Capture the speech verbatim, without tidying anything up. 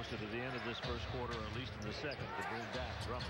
adjusted at the end of this first quarter, or at least in the second, to bring back Drummond.